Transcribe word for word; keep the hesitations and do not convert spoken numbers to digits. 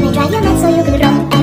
gonna dry your nuts so you can roll.